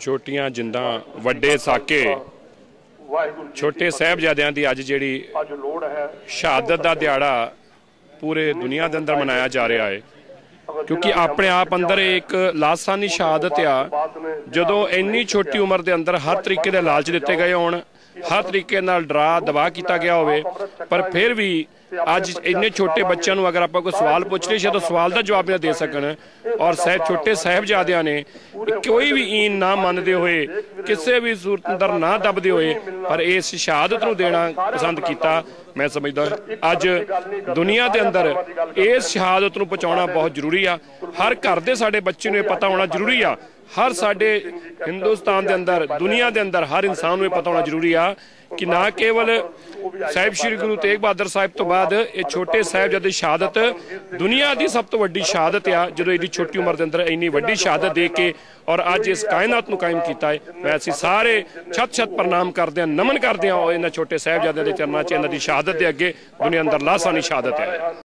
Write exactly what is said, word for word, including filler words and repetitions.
छोटियां जिंदा वड्डे साके छोटे साहिबजादियां दी अज जिहड़ी शहादत दा दिहाड़ा पूरे दुनिया के अंदर मनाया जा रहा है, क्योंकि अपने आप अंदर एक लासानी शहादत आ जदों इन्नी छोटी उम्र के अंदर हर तरीके के लालच दिते गए होण, हर तरीके नाल डरा दबा किया गया होवे, पर फिर भी अज इन्ने छोटे बच्चों को अगर आप कोई सवाल पूछ लीए तो सवाल का जवाब ना दे सकन। और सह छोटे साहिबजादियां ने कोई भी ईन ना मनते हुए किसी भी सूरत अंदर ना दबदे हुए पर इस शहादत नूं देना पसंद किया। मैं समझदा अज दुनिया के अंदर इस शहादत नूं पहुंचाउणा बहुत जरूरी आ। हर घर के साडे बच्चे नूं पता होना जरूरी आ, हर साडे हिंदुस्तान के अंदर दुनिया के अंदर हर इंसान नूं पता होना जरूरी आ कि ना केवल साहिब श्री गुरु तेग बहादुर साहिब तो बाद ये छोटे साहिबजादे दी शहादत दुनिया की सब तो वड्डी शहादत आ, जो एडी छोटी उम्र के अंदर इन्नी वड्डी शहादत दे के और अज इस कायनात नूं कायम किया है। मैं असीं सारे छत छत प्रणाम करते हैं, नमन करते हैं इन्हां छोटे साहिबजादे दे चरनां च, इन्हां दी शहादत के अगे दुनिया अंदर लासानी शहादत है।